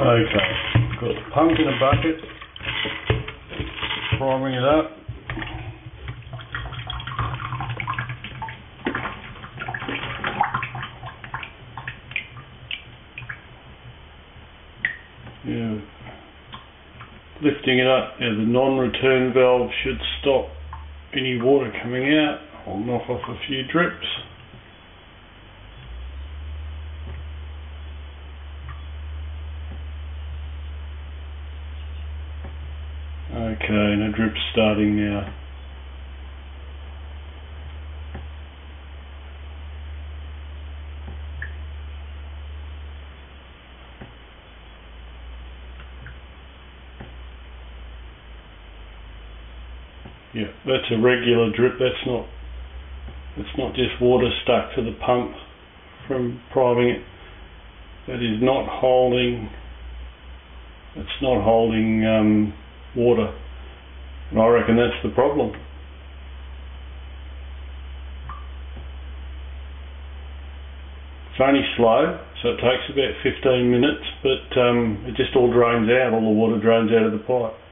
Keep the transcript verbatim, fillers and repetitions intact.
Okay, got the pump in a bucket, priming it up. Yeah. Lifting it up, yeah, the non-return valve should stop any water coming out. I'll knock off a few drips. Okay, no drip's starting now. Yeah, that's a regular drip. That's not it's not just water stuck to the pump from priming it. That is not holding it's not holding um, water. And I reckon that's the problem. It's only slow, so it takes about fifteen minutes, but um, it just all drains out, all the water drains out of the pipe.